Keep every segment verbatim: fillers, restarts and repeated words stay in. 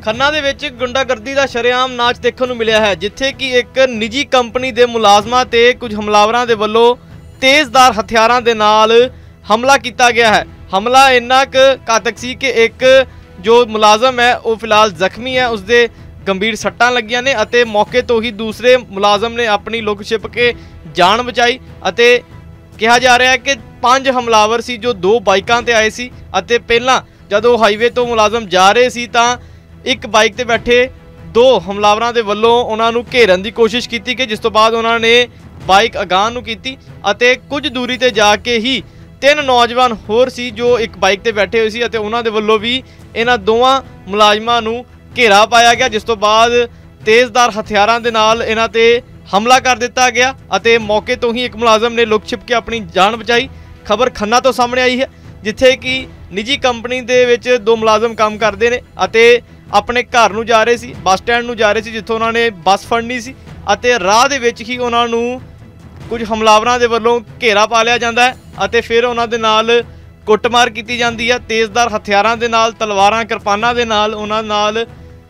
ਖੰਨਾ ਦੇ ਵਿੱਚ ਗੁੰਡਾਗਰਦੀ ਦਾ ਸ਼ਰੇਆਮ ਨਾਚ ਦੇਖਣ ਨੂੰ ਮਿਲਿਆ ਹੈ, ਜਿੱਥੇ ਕਿ ਇੱਕ ਨਿੱਜੀ ਕੰਪਨੀ ਦੇ ਮੁਲਾਜ਼ਮਾਂ ਤੇ ਕੁਝ ਹਮਲਾਵਰਾਂ ਦੇ ਵੱਲੋਂ ਤੇਜ਼ਧਾਰ ਹਥਿਆਰਾਂ ਦੇ ਨਾਲ ਹਮਲਾ ਕੀਤਾ ਗਿਆ ਹੈ। ਹਮਲਾ ਇੰਨਾ ਕੁ ਘਾਤਕ ਸੀ ਕਿ ਇੱਕ ਜੋ ਮੁਲਾਜ਼ਮ ਹੈ ਉਹ ਫਿਲਹਾਲ ਜ਼ਖਮੀ है, उसके गंभीर सट्टां लगियां ने अते मौके तो ही दूसरे मुलाजम ने अपनी लुक छिप के जान बचाई। अते कहा जा रहा है कि पांच हमलावर सी जो दो बाइकां ते आए सी अते पहलां जदों हाईवे तो मुलाजम जा रहे सी तां एक बाइक ते बैठे दो हमलावरां दे वल्लों उन्हां नूं घेरन दी कोशिश कीती कि जिस तो बाद उन्हां ने बाइक अगाह नूं कीती अते कुछ दूरी ते जाके ही तीन नौजवान होर सी जो एक बाइक ते बैठे हुए सी अते उन्हां दे वल्लों भी इन्हां दोवां मुलाजमां नूं घेरा पाया गया, जिस तो बाद तेज़दार हथियारों के नाल इन्हां ते हमला कर दिता गया अते मौके तो ही एक मुलाजम ने लुक छिप के अपनी जान बचाई। खबर खन्ना तो सामने आई है, जिथे कि निजी कंपनी दे विच दो मुलाजम काम करते हैं अते अपने घर नूं जा रहे सी, बस स्टैंड नूं जा रहे सी जिथों उन्होंने बस फड़नी सी अते राह दे विच ही उन्हां नूं कुछ हमलावरां दे वल्लों घेरा पा लिया जाता है अते फिर उन्हां दे नाल कुटमार की जाती है। तेज़दार हथियारों के नाल तलवारां किरपानां दे नाल उन्हां नाल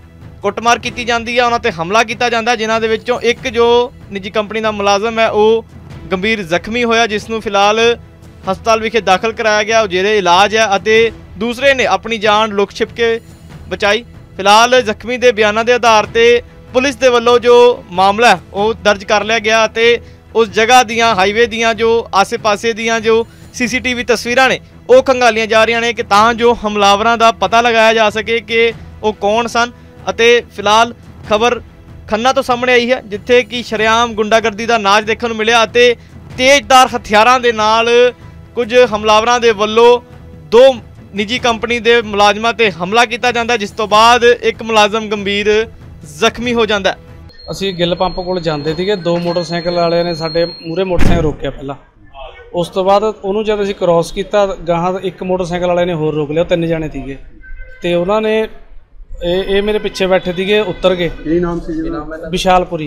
कुटमार की जाती है, उन्हां ते हमला किया जाता है, जिन्हां दे विचों एक जो निजी कंपनी का मुलाजम है वह गंभीर जख्मी होया, जिसनूं फिलहाल हस्पताल विखे दाखिल कराया गया, जेरे इलाज है अते दूसरे ने अपनी जान लुक छिप के बचाई। फिलहाल जख्मी के बयानों के आधार पर पुलिस के वल्लों जो मामला है वह दर्ज कर लिया गया अते उस जगह दियां हाईवे दियां जो आसे पासे दियां जो सी सी टी वी तस्वीरां ने वो खंगालियां जा रही ने कि तां जो हमलावरां दा पता लगाया जा सके कि वो कौन सन। अते फिलहाल खबर खन्ना तो सामने आई है, जिथे कि शरेआम गुंडागर्दी का नाच देखने को मिलिया अते तेजदार हथियारों के नाल कुछ हमलावरां दे वल्लों दो निजी कंपनी के मुलाजमां ते हमला किया जाता है, जिस तो बाद एक मुलाजम गंभीर जख्मी हो जाता है। असीं गिल पंप कोल जांदे सीगे, दो मोटरसाइकिल वाले ने साडे मूहरे मोटरसाइकिल रोकिया पहला, उस तो बाद उन्होंने जब असीं क्रॉस किया गाहां एक मोटरसाइकिल वाले ने होर रोक लिया, तीन जाने थे तो उन्होंने ये मेरे पिछे बैठे थे उतर गए। की नाम सी विशालपुरी,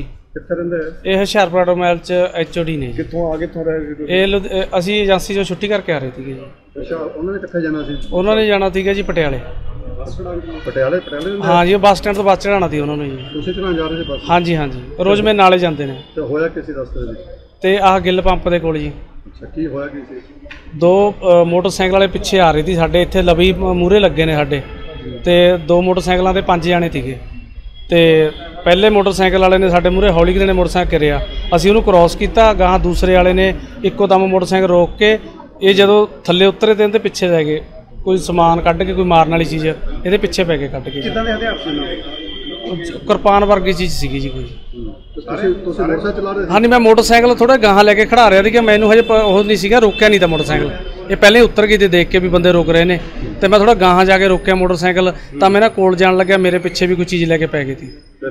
ये हुशियारपुर ऑटोमोबाइल च एच ओ डी ने। कित्थों आ कित्थों रहे ये असीं एजेंसी जो छुट्टी करके आ रहे थे जी। अच्छा, उन्होंने कित्थे जाना सी? उन्होंने जाना था जी पटियाले। पटियाले पटियाले हाँ जी, बस स्टैंड तो बस चढ़ाना थी उन्होंने जी। तुसीं चढ़ाउण जा रहे सी बस? हाँ जी हाँ जी, रोज़ मेरे नाले जाते हैं। तो होया किसी रस्ते दे विच? ते आह गिल पंप दे कोल जी। अच्छा, की होया की सी? दो मोटरसाइकिल वाले पिछे आ रही थी साडे इत्थे लवी मूहरे लगे ने साडे ते दो मोटरसाइकिलों के पांच जाने थे ते पहले मोटरसाइकिल वाले ने साडे मूहरे हौली ने मोटरसाइकिल करिया, असीं उहनूं क्रॉस किया, गाहां दूसरे वाले ने इक्को दम मोटरसाइकिल रोक के ये जदों थल्ले उतरे ते इहदे पिछे रह गए, कोई समान कढ़ के कोई मारन वाली चीज़ ये पिछे पै गए कढ़ के। किदां दे हथियार सी? किरपान वर्गी चीज़ सी जी कोई। हाँ नहीं, मैं मोटरसाइकिल थोड़ा गाहां लैके खड़ा रहा था, मैनूं हजे ओह नहीं सीगा, रोकिया नहीं था मोटरसाइकिल, ये पहले उतर गई थी देख के भी बंदे रोक रहे हैं तो मैं थोड़ा गाहां जाके रोकिया मोटरसाइकिल, तो मैं ना कोल जान लग्या, मेरे पिछे भी कोई चीज़ लैके पै गई थी।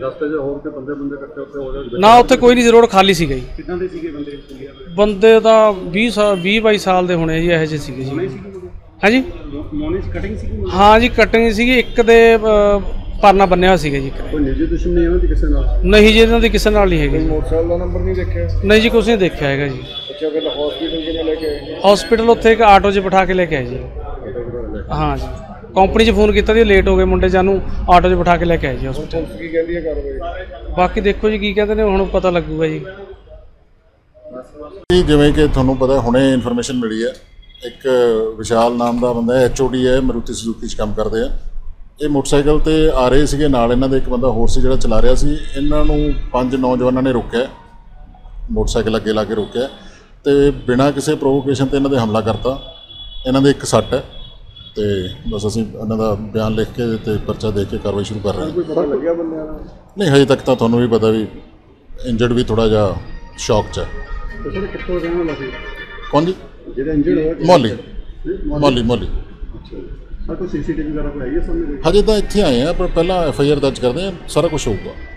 ना उत्थे कोई नहीं, रोड खाली सी गई। बंदे तो बीस भी बाई साल के होने जी, यह जे सीगे जी। हाँ जी हाँ जी, कटिंग सी एक दे परना बन्निया सीगा जी। कोई निजी दुश्मनी इन्हां दी किसे नाल? नहीं जी, इन्हां दी किसे नाल नहीं हैगी। मोटरसाइकिल दा नंबर नहीं देखिया? नहीं जी, कुछ नहीं देखा हैगा जी। अच्छा, फिर हॉस्पिटल किवें लेके आए? हॉस्पिटल उत्थे एक आटो 'च बिठा के लेके आए जी। हाँ जी, कंपनी 'च फोन किया, लेट हो गए मुंडे, जानू आटो 'च बिठा के लेके आए जी हॉस्पिटल। की कहंदी है कार्रवाई? बाकी देखो जी की कहते हैं, हुण पता लगूगा जी। जिवें कि तुहानूं पता हुणे इन्फॉर्मेशन मिली है, एक विशाल नाम का बंदा है, एच ओ डी है, मारुति सुजुकी च काम करते हैं। ये मोटरसाइकिल ते आ रहे थे, नाल इन्हां दे एक बंदा होर सी जिहड़ा चला रहा सी। इन्हां नूं पंज नौजवानों ने रोकिया, मोटरसाइकिल अगे ला के रोकिया तो बिना किसी प्रोवोकेशन ते इन्हां दे हमला करता। इन्हां दे एक सट है तो बस असीं इन्हां दा बयान लिख के ते परचा दे के कार्रवाई शुरू कर रहे हैं। पता लग्या बंदियां दा? नहीं, हजे तक तो तुहानूं भी पता भी इंजर्ड भी थोड़ा जिहा शौक च है। कित्थों रहण वाला सी? कौन जी? जिहड़ा इंजर्ड होया मोहाली मोहाली मोहाली। अच्छा, कोई सी सी टी वी वगैरह कोई आई है सामने? हजे तो इत्थे आए हैं, पर पहला एफ आई आर दर्ज करते हैं, सारा कुछ होगा।